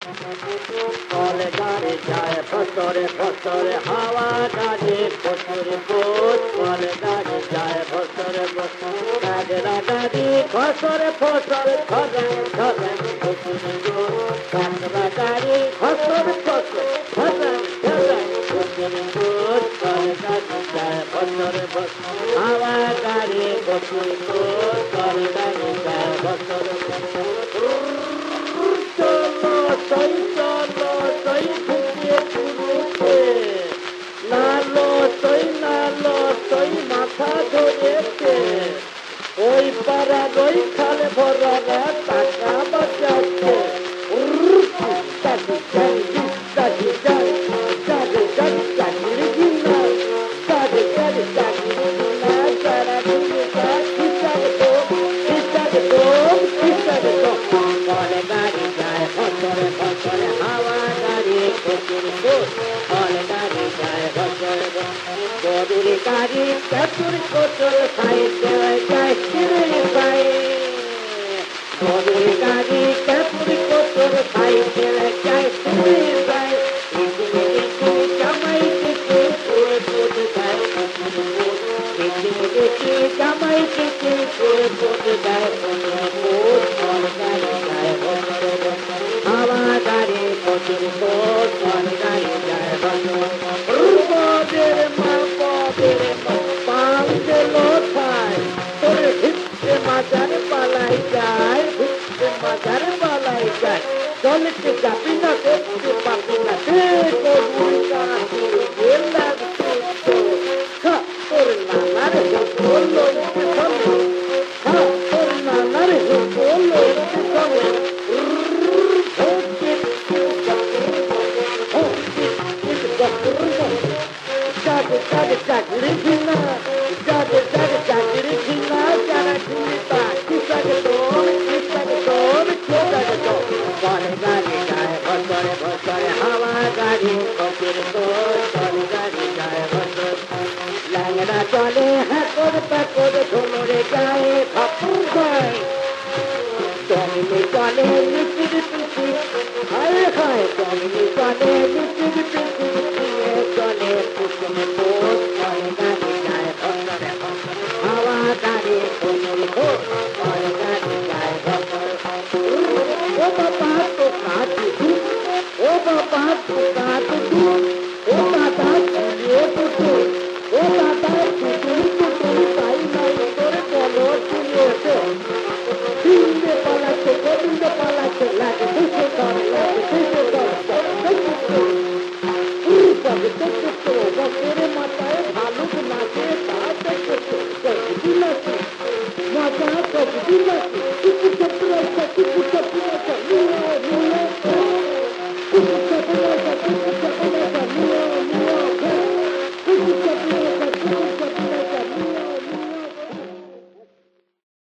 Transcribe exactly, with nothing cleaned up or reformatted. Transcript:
কলে গাড়ি যায় ফসরে ফসরে হাওয়া গাড়ি ফসরে পোষ কলে গাড়ি যায় ফসরে গাড়া গাড়ি ফসরে ফসরে ধরে ধরে ফসরে গাড়া গাড়ি ফসরে ফসরে ধরে ধরে ফসরে পোষ কলে গাড়ি যায় ফসরে ফসরে হাওয়া গাড়ি ফসরে পোষ কলে গাড়ি যায় ফসরে Soy solo, soy juguete, nalo, soy nalo, soy মাথা ধরেছে ওই পাড়ার ওই খালে ভরারা টাকা বাঁচাচ্ছে Garoyani, capture kotor khai jai jai kiri khai. Garoyani, capture kotor khai jai jai kiri khai. Ikini ikini jamai kiki kue kue khai. Ikini ikini jamai kiki kue kue khai. Garoyani jai kotor hawa gari kotor kotor Garoyani jai kotor. Rupa dere ma pa dere ma. Madar balai jai, madar balai jai. Jole ke japi na ke papi na ke ko muka tu gela tu. Ha, por la nare ho polo ke solo. Ha, por la nare ho polo ke solo. Jade jade jade regina, jade jade jade regina, jana chita, chita ke to, chita ke to, chita ke to. Gare gare jai, bhasare bhasare hawa gari, bhasare to, gare gare jai bhasare. Langda chale hai kod pe kod dhumre jaye khapur jai. Tomi me chale nichir pichi, hai hai tomi me chale nichir pichi. Chale pushme posh, gare gare jai bhasare bhasare hawa gari, bhasare to, gare gare jai bhasare. O baba to kaat du, o baba to kaat du, o dada chale putu, o dada putu putu sai sai tore polo chile se. Dinde pala che, dinde pala che, la che pushme kare, la che pushme kare. Bakere mataye bhaluk nache, taate kote, kote nache, mata kote nache.